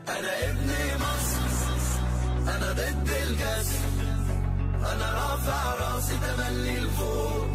أنا ابن مصر، أنا ضد الكسر، أنا رافع راسي تملي لفوق،